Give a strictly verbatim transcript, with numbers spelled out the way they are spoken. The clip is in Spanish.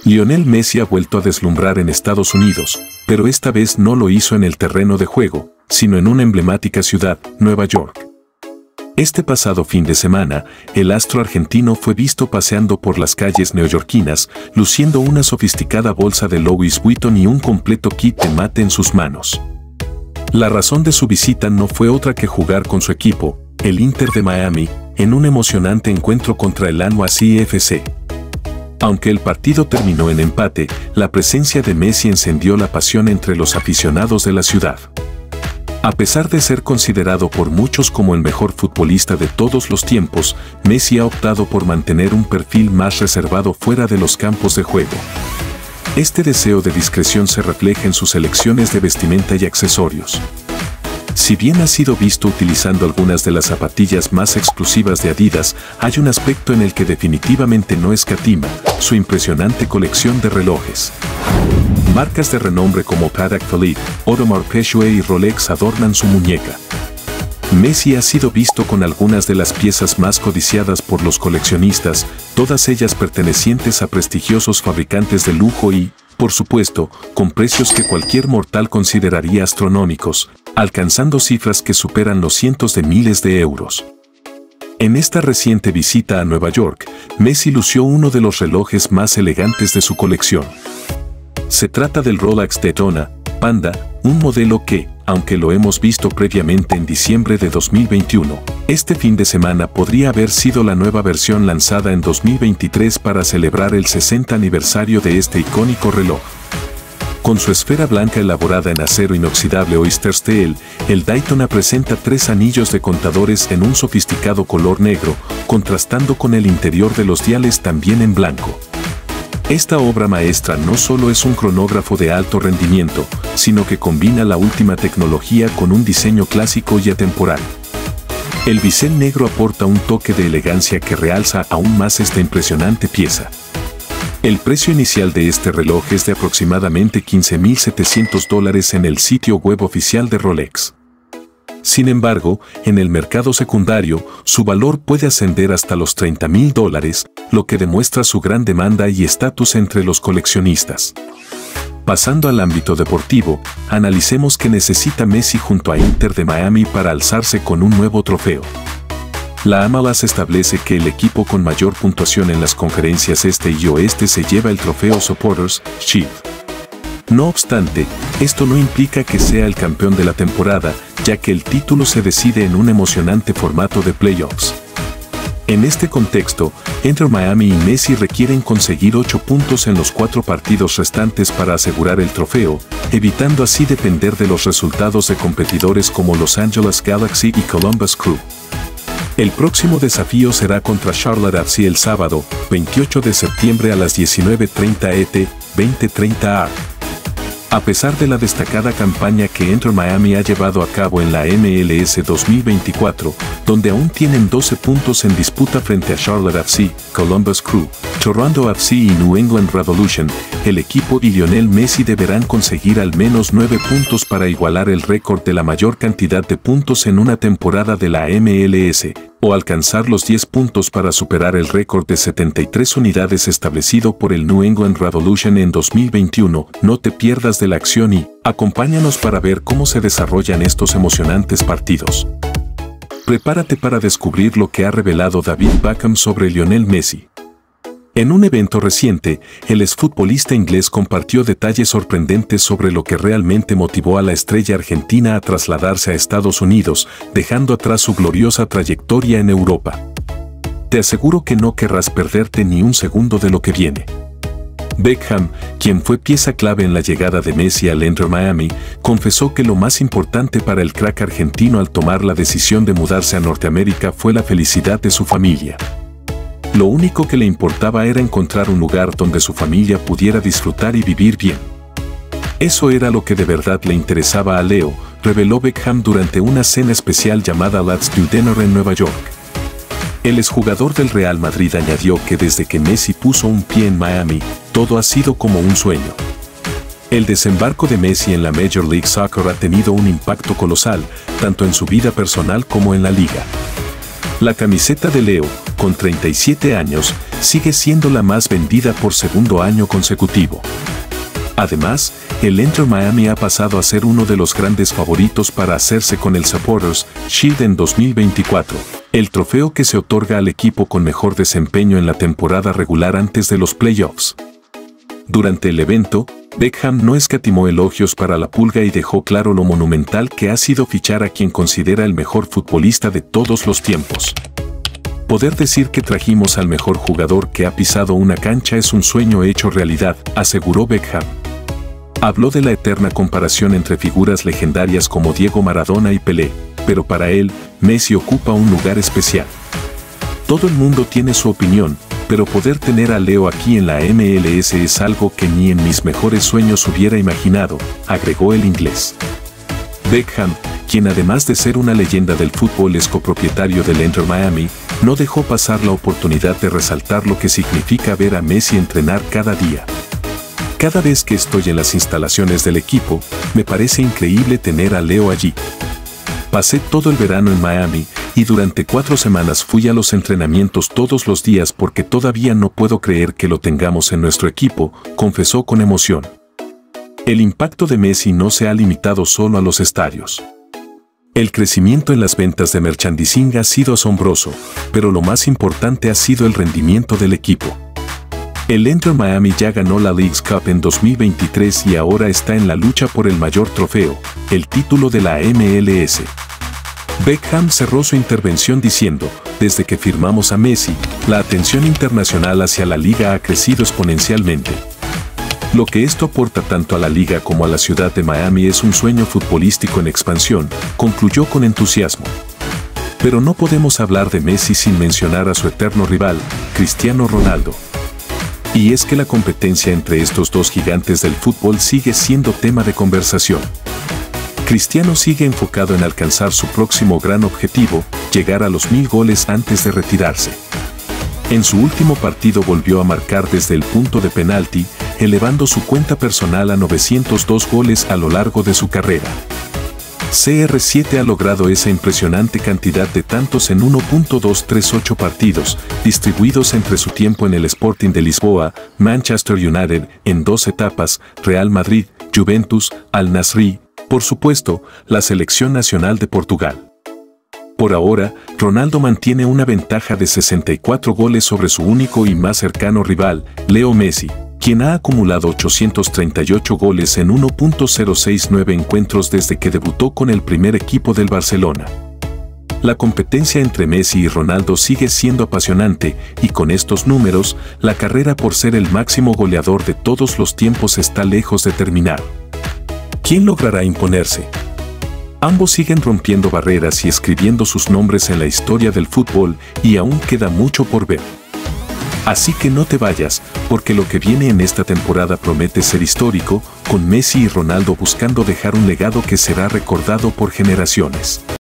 Lionel Messi ha vuelto a deslumbrar en Estados Unidos, pero esta vez no lo hizo en el terreno de juego, sino en una emblemática ciudad, Nueva York. Este pasado fin de semana, el astro argentino fue visto paseando por las calles neoyorquinas, luciendo una sofisticada bolsa de Louis Vuitton y un completo kit de mate en sus manos. La razón de su visita no fue otra que jugar con su equipo, el Inter de Miami, en un emocionante encuentro contra el N Y C F C. Aunque el partido terminó en empate, la presencia de Messi encendió la pasión entre los aficionados de la ciudad. A pesar de ser considerado por muchos como el mejor futbolista de todos los tiempos, Messi ha optado por mantener un perfil más reservado fuera de los campos de juego. Este deseo de discreción se refleja en sus elecciones de vestimenta y accesorios. Si bien ha sido visto utilizando algunas de las zapatillas más exclusivas de Adidas, hay un aspecto en el que definitivamente no escatima: su impresionante colección de relojes. Marcas de renombre como Patek Philippe, Audemars Piguet y Rolex adornan su muñeca. Messi ha sido visto con algunas de las piezas más codiciadas por los coleccionistas, todas ellas pertenecientes a prestigiosos fabricantes de lujo y, por supuesto, con precios que cualquier mortal consideraría astronómicos, alcanzando cifras que superan los cientos de miles de euros. En esta reciente visita a Nueva York, Messi lució uno de los relojes más elegantes de su colección. Se trata del Rolex Daytona Panda, un modelo que, aunque lo hemos visto previamente en diciembre de dos mil veintiuno, este fin de semana podría haber sido la nueva versión lanzada en dos mil veintitrés para celebrar el sesenta aniversario de este icónico reloj. Con su esfera blanca elaborada en acero inoxidable Oyster Steel, el Daytona presenta tres anillos de contadores en un sofisticado color negro, contrastando con el interior de los diales también en blanco. Esta obra maestra no solo es un cronógrafo de alto rendimiento, sino que combina la última tecnología con un diseño clásico y atemporal. El bisel negro aporta un toque de elegancia que realza aún más esta impresionante pieza. El precio inicial de este reloj es de aproximadamente quince mil setecientos dólares en el sitio web oficial de Rolex. Sin embargo, en el mercado secundario, su valor puede ascender hasta los treinta mil dólares, lo que demuestra su gran demanda y estatus entre los coleccionistas. Pasando al ámbito deportivo, analicemos qué necesita Messi junto a Inter de Miami para alzarse con un nuevo trofeo. La M L S establece que el equipo con mayor puntuación en las conferencias este y oeste se lleva el trofeo Supporters Shield. No obstante, esto no implica que sea el campeón de la temporada, ya que el título se decide en un emocionante formato de playoffs. En este contexto, Inter Miami y Messi requieren conseguir ocho puntos en los cuatro partidos restantes para asegurar el trofeo, evitando así depender de los resultados de competidores como Los Angeles Galaxy y Columbus Crew. El próximo desafío será contra Charlotte F C el sábado, veintiocho de septiembre a las diecinueve treinta E T, veinte treinta A. A pesar de la destacada campaña que Inter Miami ha llevado a cabo en la M L S dos mil veinticuatro, donde aún tienen doce puntos en disputa frente a Charlotte F C, Columbus Crew, Toronto F C y New England Revolution, el equipo y Lionel Messi deberán conseguir al menos nueve puntos para igualar el récord de la mayor cantidad de puntos en una temporada de la M L S, o alcanzar los diez puntos para superar el récord de setenta y tres unidades establecido por el New England Revolution en dos mil veintiuno. No te pierdas de la acción y acompáñanos para ver cómo se desarrollan estos emocionantes partidos. Prepárate para descubrir lo que ha revelado David Beckham sobre Lionel Messi. En un evento reciente, el exfutbolista inglés compartió detalles sorprendentes sobre lo que realmente motivó a la estrella argentina a trasladarse a Estados Unidos, dejando atrás su gloriosa trayectoria en Europa. Te aseguro que no querrás perderte ni un segundo de lo que viene. Beckham, quien fue pieza clave en la llegada de Messi al Inter Miami, confesó que lo más importante para el crack argentino al tomar la decisión de mudarse a Norteamérica fue la felicidad de su familia. Lo único que le importaba era encontrar un lugar donde su familia pudiera disfrutar y vivir bien. Eso era lo que de verdad le interesaba a Leo, reveló Beckham durante una cena especial llamada Let's Do Dinner en Nueva York. El exjugador del Real Madrid añadió que desde que Messi puso un pie en Miami, todo ha sido como un sueño. El desembarco de Messi en la Major League Soccer ha tenido un impacto colosal, tanto en su vida personal como en la liga. La camiseta de Leo, con treinta y siete años, sigue siendo la más vendida por segundo año consecutivo. Además, el Inter Miami ha pasado a ser uno de los grandes favoritos para hacerse con el Supporters Shield en dos mil veinticuatro, el trofeo que se otorga al equipo con mejor desempeño en la temporada regular antes de los playoffs. Durante el evento, Beckham no escatimó elogios para la Pulga y dejó claro lo monumental que ha sido fichar a quien considera el mejor futbolista de todos los tiempos. Poder decir que trajimos al mejor jugador que ha pisado una cancha es un sueño hecho realidad, aseguró Beckham. Habló de la eterna comparación entre figuras legendarias como Diego Maradona y Pelé, pero para él, Messi ocupa un lugar especial. Todo el mundo tiene su opinión, pero poder tener a Leo aquí en la M L S es algo que ni en mis mejores sueños hubiera imaginado, agregó el inglés. Beckham, quien además de ser una leyenda del fútbol es copropietario del Inter Miami, no dejó pasar la oportunidad de resaltar lo que significa ver a Messi entrenar cada día. Cada vez que estoy en las instalaciones del equipo, me parece increíble tener a Leo allí. Pasé todo el verano en Miami y durante cuatro semanas fui a los entrenamientos todos los días porque todavía no puedo creer que lo tengamos en nuestro equipo, confesó con emoción. El impacto de Messi no se ha limitado solo a los estadios. El crecimiento en las ventas de merchandising ha sido asombroso, pero lo más importante ha sido el rendimiento del equipo. El Inter Miami ya ganó la Leagues Cup en dos mil veintitrés y ahora está en la lucha por el mayor trofeo, el título de la M L S. Beckham cerró su intervención diciendo, desde que firmamos a Messi, la atención internacional hacia la liga ha crecido exponencialmente. Lo que esto aporta tanto a la liga como a la ciudad de Miami es un sueño futbolístico en expansión, concluyó con entusiasmo. Pero no podemos hablar de Messi sin mencionar a su eterno rival, Cristiano Ronaldo. Y es que la competencia entre estos dos gigantes del fútbol sigue siendo tema de conversación. Cristiano sigue enfocado en alcanzar su próximo gran objetivo, llegar a los mil goles antes de retirarse. En su último partido volvió a marcar desde el punto de penalti, elevando su cuenta personal a novecientos dos goles a lo largo de su carrera. C R siete ha logrado esa impresionante cantidad de tantos en uno punto doscientos treinta y ocho partidos, distribuidos entre su tiempo en el Sporting de Lisboa, Manchester United, en dos etapas, Real Madrid, Juventus, Al-Nassr, por supuesto, la selección nacional de Portugal. Por ahora, Ronaldo mantiene una ventaja de sesenta y cuatro goles sobre su único y más cercano rival, Leo Messi, quien ha acumulado ochocientos treinta y ocho goles en uno punto cero sesenta y nueve encuentros desde que debutó con el primer equipo del Barcelona. La competencia entre Messi y Ronaldo sigue siendo apasionante y con estos números, la carrera por ser el máximo goleador de todos los tiempos está lejos de terminar. ¿Quién logrará imponerse? Ambos siguen rompiendo barreras y escribiendo sus nombres en la historia del fútbol y aún queda mucho por ver. Así que no te vayas, porque lo que viene en esta temporada promete ser histórico, con Messi y Ronaldo buscando dejar un legado que será recordado por generaciones.